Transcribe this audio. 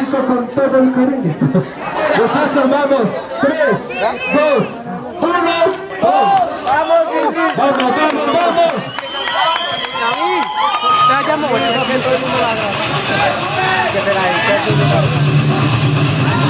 México con todo el cariño. Muchachos, vamos. 3, 2, 1. ¡Vamos, Ingrid! ¡Vamos, vamos, vamos! Ya llamo, porque todo el mundo la haga.